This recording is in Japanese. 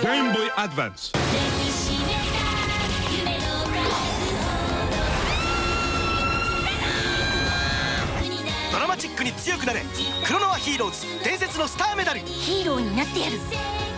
ゲームボーイアドバンス。 ドラマチックに強くなれ、クロノアヒーローズ伝説のスターメダル。 ヒーローになってやる。